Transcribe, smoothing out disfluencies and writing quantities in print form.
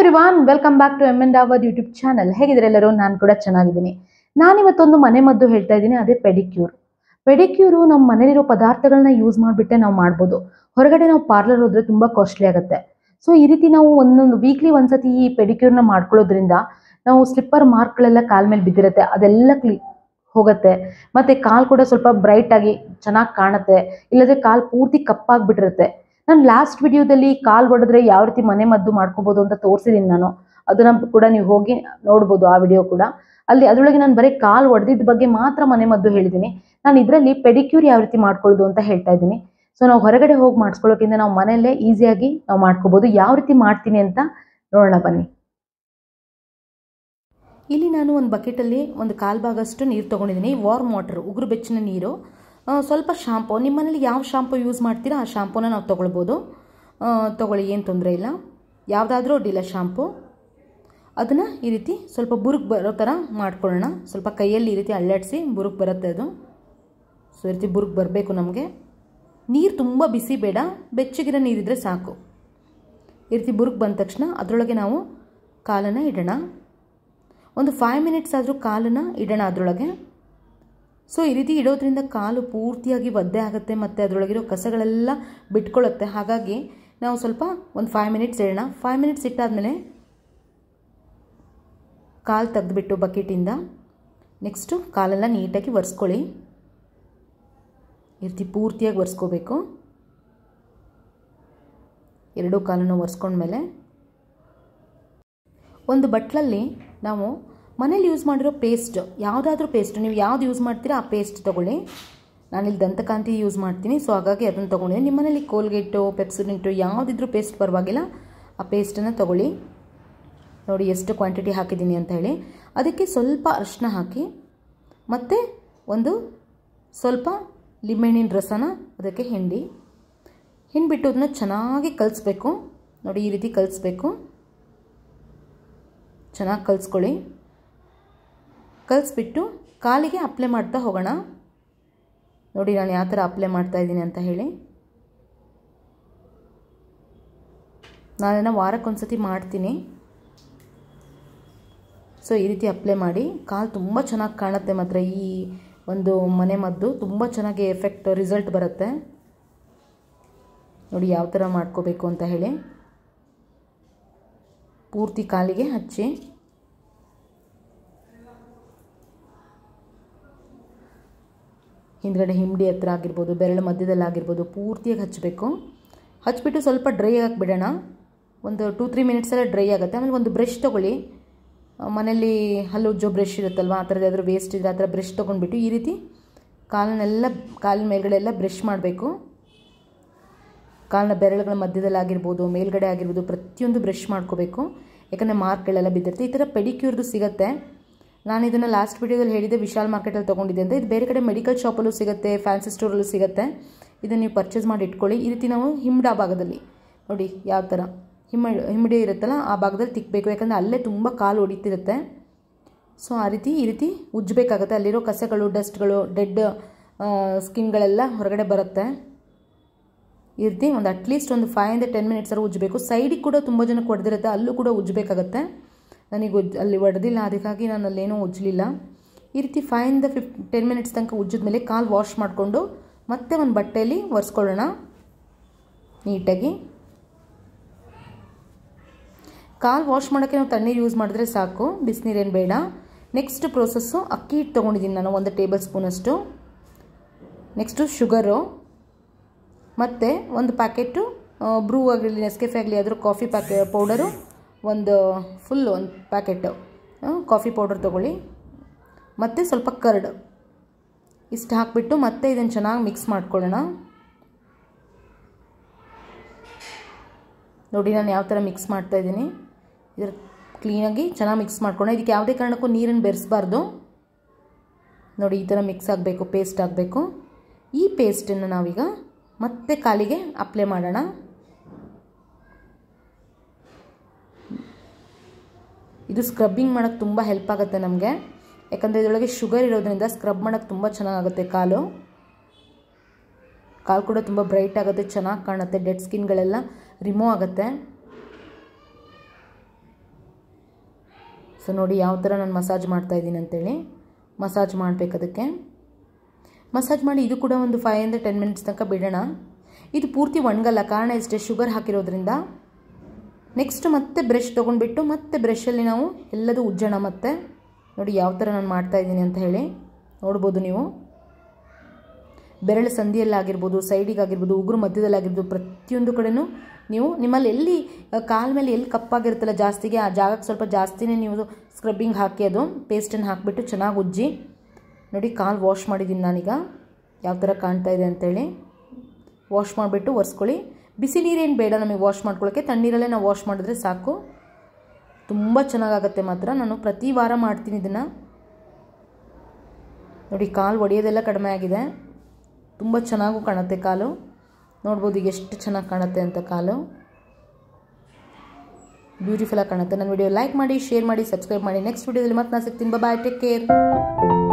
Everyone, welcome back to M Dawood YouTube channel. ಹೇಗಿದ್ರೆ ಎಲ್ಲರೂ? ನಾನು ಕೂಡ ಚೆನ್ನಾಗಿದ್ದೀನಿ. ನಾನಿವತ್ತೊಂದು ಮನೆ ಮದ್ದು ಹೇಳ್ತಾ ಇದ್ದೀನಿ, ಅದೇ ಪೆಡಿಕ್ಯೂರ್. ಪೆಡಿಕ್ಯೂರು ನಮ್ಮ ಮನೇಲಿರೋ ಪದಾರ್ಥಗಳನ್ನ ಯೂಸ್ ಮಾಡಿಬಿಟ್ಟೆ ನಾವು ಮಾಡ್ಬೋದು. ಹೊರಗಡೆ ನಾವು ಪಾರ್ಲರ್ ಹೋದ್ರೆ ತುಂಬ ಕಾಸ್ಟ್ಲಿ ಆಗುತ್ತೆ. ಸೊ ಈ ರೀತಿ ನಾವು ಒಂದೊಂದು ವೀಕ್ಲಿ ಒಂದ್ಸತಿ ಈ ಪೆಡಿಕ್ಯೂರ್ನ ಮಾಡ್ಕೊಳ್ಳೋದ್ರಿಂದ ನಾವು ಸ್ಲಿಪ್ಪರ್ ಮಾರ್ಕ್ಗಳೆಲ್ಲ ಕಾಲ್ ಮೇಲೆ ಬಿದ್ದಿರುತ್ತೆ, ಅದೆಲ್ಲ ಹೋಗುತ್ತೆ. ಮತ್ತು ಕಾಲು ಕೂಡ ಸ್ವಲ್ಪ ಬ್ರೈಟ್ ಆಗಿ ಚೆನ್ನಾಗಿ ಕಾಣುತ್ತೆ. ಇಲ್ಲದ್ರೆ ಕಾಲು ಪೂರ್ತಿ ಕಪ್ಪಾಗ್ಬಿಟ್ಟಿರುತ್ತೆ. ನಾನು ಲಾಸ್ಟ್ ವಿಡಿಯೋದಲ್ಲಿ ಕಾಲು ಹೊಡೆದ್ರೆ ಯಾವ ರೀತಿ ಮನೆ ಮದ್ದು ಮಾಡ್ಕೋಬೋದು ಅಂತ ತೋರಿಸಿದ್ದೀನಿ ನಾನು. ಅದನ್ನ ಕೂಡ ನೀವು ಹೋಗಿ ನೋಡ್ಬೋದು, ಆ ವಿಡಿಯೋ ಕೂಡ. ಅದರೊಳಗೆ ನಾನು ಬರೀ ಕಾಲು ಹೊಡೆದಿದ್ದ ಬಗ್ಗೆ ಮಾತ್ರ ಮನೆ ಮದ್ದು ಹೇಳಿದ್ದೀನಿ. ನಾನು ಇದರಲ್ಲಿ ಪೆಡಿಕ್ಯೂರ್ ಯಾವ ರೀತಿ ಮಾಡ್ಕೊಳ್ಳೋದು ಅಂತ ಹೇಳ್ತಾ ಇದ್ದೀನಿ. ಸೊ ನಾವು ಹೊರಗಡೆ ಹೋಗಿ ಮಾಡಿಸ್ಕೊಳ್ಳೋಕ್ಕಿಂತ ನಾವು ಮನೆಯಲ್ಲೇ ಈಸಿಯಾಗಿ ನಾವು ಮಾಡ್ಕೋಬೋದು. ಯಾವ ರೀತಿ ಮಾಡ್ತೀನಿ ಅಂತ ನೋಡೋಣ ಬನ್ನಿ. ಇಲ್ಲಿ ನಾನು ಒಂದು ಬಕೆಟಲ್ಲಿ ಒಂದು ಕಾಲು ಭಾಗಷ್ಟು ನೀರು ತೊಗೊಂಡಿದ್ದೀನಿ. ವಾರ್ಮ್ ವಾಟರ್, ಉಗುರು ಬೆಚ್ಚನ ನೀರು, ಸ್ವಲ್ಪ ಶಾಂಪು. ನಿಮ್ಮ ಮನೇಲಿ ಯಾವ ಶಾಂಪು ಯೂಸ್ ಮಾಡ್ತೀರಾ ಆ ಶಾಂಪೂನ ನಾವು ತೊಗೊಳ್ಬೋದು. ತೊಗೊಳ್ಳಿ, ಏನು ತೊಂದರೆ ಇಲ್ಲ. ಯಾವುದಾದ್ರೂ ಅಡ್ಡಿಲ್ಲ ಶಾಂಪು. ಅದನ್ನು ಈ ರೀತಿ ಸ್ವಲ್ಪ ಬುರುಕು ಬರೋ ಥರ ಮಾಡ್ಕೊಳ್ಳೋಣ. ಸ್ವಲ್ಪ ಕೈಯಲ್ಲಿ ಈ ರೀತಿ ಅಳ್ಳಾಡಿಸಿ ಬುರುಕು ಬರುತ್ತೆ ಅದು. ಸೊ ಈ ರೀತಿ ಬುರುಕು ಬರಬೇಕು ನಮಗೆ. ನೀರು ತುಂಬ ಬಿಸಿ ಬೇಡ, ಬೆಚ್ಚಗಿರೋ ನೀರಿದ್ರೆ ಸಾಕು. ಈ ರೀತಿ ಬುರುಕು ಬಂದ ತಕ್ಷಣ ಅದರೊಳಗೆ ನಾವು ಕಾಲನ್ನು ಇಡೋಣ. ಒಂದು 5 ಮಿನಿಟ್ಸ್ ಆದರೂ ಕಾಲನ್ನು ಇಡೋಣ ಅದರೊಳಗೆ. ಸೊ ಈ ರೀತಿ ಇಡೋದ್ರಿಂದ ಕಾಲು ಪೂರ್ತಿಯಾಗಿ ಒದ್ದೆ ಆಗುತ್ತೆ ಮತ್ತು ಅದರೊಳಗಿರೋ ಕಸಗಳೆಲ್ಲ ಬಿಟ್ಕೊಳ್ಳುತ್ತೆ. ಹಾಗಾಗಿ ನಾವು ಸ್ವಲ್ಪ ಒಂದು 5 ಮಿನಿಟ್ಸ್ ಇಡೋಣ. 5 ಮಿನಿಟ್ಸ್ ಇಟ್ಟಾದಮೇಲೆ ಕಾಲು ತೆಗೆದುಬಿಟ್ಟು ಬಕೆಟಿಂದ ನೆಕ್ಸ್ಟು ಕಾಲೆಲ್ಲ ನೀಟಾಗಿ ಒರೆಸ್ಕೊಳ್ಳಿ. ಈ ರೀತಿ ಪೂರ್ತಿಯಾಗಿ ಒರೆಸ್ಕೋಬೇಕು. ಎರಡೂ ಕಾಲನ್ನು ಒರೆಸ್ಕೊಂಡ್ಮೇಲೆ ಒಂದು ಬಟ್ಲಲ್ಲಿ ನಾವು ಮನೇಲಿ ಯೂಸ್ ಮಾಡಿರೋ ಪೇಸ್ಟ್, ಯಾವುದಾದ್ರೂ ಪೇಸ್ಟ್, ನೀವು ಯಾವ್ದು ಯೂಸ್ ಮಾಡ್ತೀರಾ ಆ ಪೇಸ್ಟ್ ತೊಗೊಳ್ಳಿ. ನಾನಿಲ್ಲಿ ದಂತಕಾಂತಿ ಯೂಸ್ ಮಾಡ್ತೀನಿ, ಸೊ ಹಾಗಾಗಿ ಅದನ್ನು ತೊಗೊಂಡಿದ್ದೀನಿ. ನಿಮ್ಮ ಮನೇಲಿ ಕೋಲ್ಗೇಟು, ಪೆಪ್ಸೋಡೆಂಟು ಯಾವುದಿದ್ರೂ ಪೇಸ್ಟ್ ಪರವಾಗಿಲ್ಲ, ಆ ಪೇಸ್ಟನ್ನು ತೊಗೊಳ್ಳಿ. ನೋಡಿ ಎಷ್ಟು ಕ್ವಾಂಟಿಟಿ ಹಾಕಿದ್ದೀನಿ ಅಂತ ಹೇಳಿ. ಅದಕ್ಕೆ ಸ್ವಲ್ಪ ಅರಿಶಿನ ಹಾಕಿ ಮತ್ತು ಒಂದು ಸ್ವಲ್ಪ ಲಿಂಬೆಹಣ್ಣಿನ ರಸನ ಅದಕ್ಕೆ ಹಿಂಡಿಬಿಟ್ಟು ಅದನ್ನು ಚೆನ್ನಾಗಿ ಕಲಿಸ್ಬೇಕು. ನೋಡಿ ಈ ರೀತಿ ಕಲಿಸ್ಬೇಕು. ಚೆನ್ನಾಗಿ ಕಲಿಸ್ಕೊಳ್ಳಿ. ಕಲಿಸ್ಬಿಟ್ಟು ಕಾಲಿಗೆ ಅಪ್ಲೈ ಮಾಡ್ತಾ ಹೋಗೋಣ. ನೋಡಿ ನಾನು ಯಾವ ಥರ ಅಪ್ಲೈ ಮಾಡ್ತಾ ಇದ್ದೀನಿ ಅಂತ ಹೇಳಿ. ನಾನನ್ನು ವಾರಕ್ಕೊಂದ್ಸತಿ ಮಾಡ್ತೀನಿ. ಸೊ ಈ ರೀತಿ ಅಪ್ಲೈ ಮಾಡಿ. ಕಾಲು ತುಂಬ ಚೆನ್ನಾಗಿ ಕಾಣುತ್ತೆ. ಮಾತ್ರ ಈ ಒಂದು ಮನೆ ಮದ್ದು ತುಂಬ ಚೆನ್ನಾಗಿ ರಿಸಲ್ಟ್ ಬರುತ್ತೆ. ನೋಡಿ ಯಾವ ಥರ ಮಾಡ್ಕೋಬೇಕು ಅಂತ ಹೇಳಿ. ಪೂರ್ತಿ ಕಾಲಿಗೆ ಹಚ್ಚಿ ಹಿಂದ್ಗಡೆ ಹಿಂಬಡಿ ಹತ್ರ ಆಗಿರ್ಬೋದು, ಬೆರಳು ಮಧ್ಯದಲ್ಲಿ ಆಗಿರ್ಬೋದು, ಪೂರ್ತಿಯಾಗಿ ಹಚ್ಚಬೇಕು. ಹಚ್ಬಿಟ್ಟು ಸ್ವಲ್ಪ ಡ್ರೈ ಆಗಿ ಬಿಡೋಣ. ಒಂದು 2-3 ಮಿನಿಟ್ಸೆಲ್ಲ ಡ್ರೈ ಆಗುತ್ತೆ. ಆಮೇಲೆ ಒಂದು ಬ್ರಷ್ ತೊಗೊಳ್ಳಿ. ಮನೇಲಿ ಹಲ್ಲು ಉಜ್ಜೋ ಬ್ರಷ್ ಇರುತ್ತಲ್ವ, ಆ ಥರದ್ದು ಯಾವ್ದಾದ್ರು ವೇಸ್ಟ್ ಇದ್ದರೆ ಆ ಥರ ಬ್ರಷ್ ತೊಗೊಂಡ್ಬಿಟ್ಟು ಈ ರೀತಿ ಕಾಲಿನ ಮೇಲ್ಗಡೆ ಎಲ್ಲ ಬ್ರಷ್ ಮಾಡಬೇಕು. ಕಾಲಿನ ಬೆರಳುಗಳ ಮಧ್ಯದಲ್ಲಿ ಆಗಿರ್ಬೋದು, ಮೇಲ್ಗಡೆ ಆಗಿರ್ಬೋದು, ಪ್ರತಿಯೊಂದು ಬ್ರಷ್ ಮಾಡ್ಕೋಬೇಕು. ಯಾಕಂದರೆ ಮಾರ್ಕ್ಗಳೆಲ್ಲ ಬಿದ್ದಿರುತ್ತೆ. ಈ ಥರ ಪೆಡಿಕ್ಯೂರ್ದು ಸಿಗುತ್ತೆ. ನಾನು ಇದನ್ನು ಲಾಸ್ಟ್ ವಿಡಿಯೋದಲ್ಲಿ ಹೇಳಿದ್ದೆ, ವಿಶಾಲ್ ಮಾರ್ಕೆಟಲ್ಲಿ ತೊಗೊಂಡಿದ್ದೆ ಅಂತ. ಇದು ಬೇರೆ ಕಡೆ ಮೆಡಿಕಲ್ ಶಾಪಲ್ಲೂ ಸಿಗುತ್ತೆ, ಫ್ಯಾನ್ಸಿ ಸ್ಟೋರಲ್ಲೂ ಸಿಗುತ್ತೆ. ಇದನ್ನು ನೀವು ಪರ್ಚೇಸ್ ಮಾಡಿ ಇಟ್ಕೊಳ್ಳಿ. ಈ ರೀತಿ ನಾವು ಹಿಂಬಡ ಭಾಗದಲ್ಲಿ ನೋಡಿ ಯಾವ ಥರ ಹಿಂಬಡಿ ಇರುತ್ತಲ್ಲ ಆ ಭಾಗದಲ್ಲಿ ತಿಕ್ಕಬೇಕು. ಯಾಕಂದರೆ ಅಲ್ಲೇ ತುಂಬ ಕಾಲು ಹೊಡಿತಿರುತ್ತೆ. ಸೊ ಈ ರೀತಿ ಉಜ್ಜಬೇಕಾಗುತ್ತೆ. ಅಲ್ಲಿರೋ ಕಸಗಳು, ಡಸ್ಟ್ಗಳು, ಡೆಡ್ ಸ್ಕಿನ್ಗಳೆಲ್ಲ ಹೊರಗಡೆ ಬರುತ್ತೆ. ಈ ರೀತಿ ಒಂದು ಅಟ್ಲೀಸ್ಟ್ ಒಂದು 5-10 ಮಿನಿಟ್ಸ್ ಉಜ್ಜಬೇಕು. ಸೈಡಿಗೆ ಕೂಡ ತುಂಬ ಜನಕ್ಕೆ ಹೊಡೆದಿರುತ್ತೆ, ಅಲ್ಲೂ ಕೂಡ ಉಜ್ಜಬೇಕಾಗತ್ತೆ. ನನಗೆ ಅಲ್ಲಿ ಹೊಡೆದಿಲ್ಲ, ಅದಕ್ಕಾಗಿ ನಾನು ಅಲ್ಲೇನೂ ಉಜ್ಜಲಿಲ್ಲ. ಈ ರೀತಿ 5-10 ಮಿನಿಟ್ಸ್ ತನಕ ಉಜ್ಜಿದ್ಮೇಲೆ ಕಾಲು ವಾಶ್ ಮಾಡಿಕೊಂಡು ಮತ್ತೆ ಒಂದು ಬಟ್ಟೆಯಲ್ಲಿ ಒರೆಸ್ಕೊಳ್ಳೋಣ ನೀಟಾಗಿ. ಕಾಲು ವಾಶ್ ಮಾಡೋಕ್ಕೆ ನಾವು ತಣ್ಣೀರು ಯೂಸ್ ಮಾಡಿದ್ರೆ ಸಾಕು, ಬಿಸಿನೀರೇನು ಬೇಡ. ನೆಕ್ಸ್ಟ್ ಪ್ರೋಸೆಸ್ಸು, ಅಕ್ಕಿ ಹಿಟ್ಟು ತೊಗೊಂಡಿದ್ದೀನಿ ನಾನು 1 ಟೇಬಲ್ ಸ್ಪೂನಷ್ಟು. ನೆಕ್ಸ್ಟು ಶುಗರು ಮತ್ತು ಒಂದು ಪ್ಯಾಕೆಟು ಬ್ರೂ ಆಗಲಿ, ನೆಸ್ಕೆಫೆ ಆಗಲಿ, ಅದ್ರ ಕಾಫಿ ಪೌಡರು ಒಂದು ಪ್ಯಾಕೆಟು ಕಾಫಿ ಪೌಡರ್ ತೊಗೊಳ್ಳಿ. ಮತ್ತು ಸ್ವಲ್ಪ ಕರ್ಡ್, ಇಷ್ಟು ಹಾಕಿಬಿಟ್ಟು ಮತ್ತೆ ಇದನ್ನು ಚೆನ್ನಾಗಿ ಮಿಕ್ಸ್ ಮಾಡ್ಕೊಳ್ಳೋಣ. ನೋಡಿ ನಾನು ಯಾವ ಥರ ಮಿಕ್ಸ್ ಮಾಡ್ತಾಯಿದ್ದೀನಿ. ಇದರ ಕ್ಲೀನಾಗಿ ಚೆನ್ನಾಗಿ ಮಿಕ್ಸ್ ಮಾಡ್ಕೊಳ್ಳೋಣ. ಇದಕ್ಕೆ ಯಾವುದೇ ಕಾರಣಕ್ಕೂ ನೀರನ್ನು ಬೆರೆಸಬಾರ್ದು. ನೋಡಿ ಈ ಥರ ಮಿಕ್ಸ್ ಆಗಬೇಕು, ಪೇಸ್ಟ್ ಆಗಬೇಕು. ಈ ಪೇಸ್ಟನ್ನು ನಾವೀಗ ಮತ್ತೆ ಕಾಲಿಗೆ ಅಪ್ಲೈ ಮಾಡೋಣ. ಇದು ಸ್ಕ್ರಬ್ಬಿಂಗ್ ಮಾಡೋಕ್ಕೆ ತುಂಬ ಹೆಲ್ಪ್ ಆಗುತ್ತೆ ನಮಗೆ. ಯಾಕಂದರೆ ಇದರೊಳಗೆ ಶುಗರ್ ಇರೋದ್ರಿಂದ ಸ್ಕ್ರಬ್ ಮಾಡೋಕ್ಕೆ ತುಂಬ ಚೆನ್ನಾಗುತ್ತೆ. ಕಾಲು ಕೂಡ ತುಂಬ ಬ್ರೈಟ್ ಆಗುತ್ತೆ, ಚೆನ್ನಾಗಿ ಕಾಣುತ್ತೆ. ಡೆಡ್ ಸ್ಕಿನ್ಗಳೆಲ್ಲ ರಿಮೂವ್ ಆಗುತ್ತೆ. ಸೊ ನೋಡಿ ಯಾವ ಥರ ನಾನು ಮಸಾಜ್ ಮಾಡ್ತಾಯಿದ್ದೀನಿ ಅಂತೇಳಿ. ಮಸಾಜ್ ಮಾಡಬೇಕು ಅದಕ್ಕೆ. ಮಸಾಜ್ ಮಾಡಿ ಇದು ಕೂಡ ಒಂದು 5 ಇಂದ 10 ಮಿನಿಟ್ಸ್ ತನಕ ಬಿಡೋಣ. ಇದು ಪೂರ್ತಿ ಒಣಗಲ್ಲ, ಕಾರಣ ಇಷ್ಟೇ, ಶುಗರ್ ಹಾಕಿರೋದ್ರಿಂದ. ನೆಕ್ಸ್ಟ್ ಮತ್ತೆ ಬ್ರಷ್ ತೊಗೊಂಡ್ಬಿಟ್ಟು ಮತ್ತೆ ಬ್ರಷಲ್ಲಿ ನಾವು ಎಲ್ಲದೂ ಉಜ್ಜೋಣ. ಮತ್ತೆ ನೋಡಿ ಯಾವ ಥರ ನಾನು ಮಾಡ್ತಾಯಿದ್ದೀನಿ ಅಂತ ಹೇಳಿ ನೋಡ್ಬೋದು ನೀವು. ಬೆರಳು ಸಂದಿಯಲ್ಲಾಗಿರ್ಬೋದು, ಸೈಡಿಗಾಗಿರ್ಬೋದು, ಉಗುರು ಮಧ್ಯದಲ್ಲಾಗಿರ್ಬೋದು, ಪ್ರತಿಯೊಂದು ಕಡೆನೂ ನೀವು ನಿಮ್ಮಲ್ಲಿ ಎಲ್ಲಿ ಕಾಲ ಮೇಲೆ ಎಲ್ಲಿ ಕಪ್ಪಾಗಿರುತ್ತಲ್ಲ ಜಾಸ್ತಿಗೆ ಆ ಜಾಗಕ್ಕೆ ಸ್ವಲ್ಪ ಜಾಸ್ತಿನೇ ನೀವು ಸ್ಕ್ರಬ್ಬಿಂಗ್ ಹಾಕಿ ಅದು ಪೇಸ್ಟನ್ನು ಹಾಕಿಬಿಟ್ಟು ಚೆನ್ನಾಗಿ ಉಜ್ಜಿ. ನೋಡಿ ಕಾಲು ವಾಶ್ ಮಾಡಿದ್ದೀನಿ ನಾನೀಗ, ಯಾವ ಥರ ಕಾಣ್ತಾ ಇದೆ ಅಂತೇಳಿ. ವಾಶ್ ಮಾಡಿಬಿಟ್ಟು ಒರೆಸ್ಕೊಳ್ಳಿ. ಬಿಸಿ ನೀರೇನು ಬೇಡ ನಮಗೆ ವಾಶ್ ಮಾಡ್ಕೊಳ್ಳೋಕ್ಕೆ, ತಣ್ಣೀರಲ್ಲೇ ನಾವು ವಾಶ್ ಮಾಡಿದ್ರೆ ಸಾಕು. ತುಂಬ ಚೆನ್ನಾಗಾಗತ್ತೆ ಮಾತ್ರ. ನಾನು ಪ್ರತಿ ವಾರ ಮಾಡ್ತೀನಿ ಇದನ್ನು. ನೋಡಿ ಕಾಲು ಒಡೆಯೋದೆಲ್ಲ ಕಡಿಮೆ ಆಗಿದೆ, ತುಂಬ ಚೆನ್ನಾಗೂ ಕಾಣುತ್ತೆ ಕಾಲು. ನೋಡ್ಬೋದು ಈಗ ಎಷ್ಟು ಚೆನ್ನಾಗಿ ಕಾಣುತ್ತೆ ಅಂತ ಕಾಲು, ಬ್ಯೂಟಿಫುಲ್ಲಾಗಿ ಕಾಣುತ್ತೆ. ನನ್ನ ವಿಡಿಯೋ ಲೈಕ್ ಮಾಡಿ, ಶೇರ್ ಮಾಡಿ, ಸಬ್ಸ್ಕ್ರೈಬ್ ಮಾಡಿ. ನೆಕ್ಸ್ಟ್ ವಿಡಿಯೋದಲ್ಲಿ ಮತ್ತೆ ನಾನು ಸಿಗ್ತೀನಿ. Bye, take care.